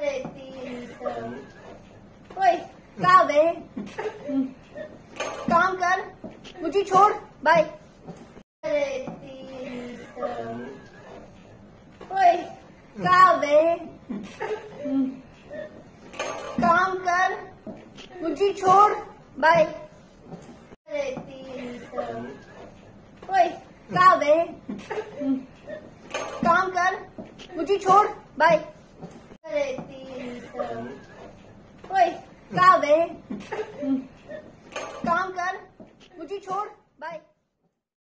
ओए क्या बे, काम कर, मुझे छोड़, बाय। ओए क्या बे, काम कर, मुझे छोड़, बाय। ओए क्या बे, काम कर, मुझे छोड़, बाय। ओए क्या बे, काम कर, मुझे छोड़, बाय।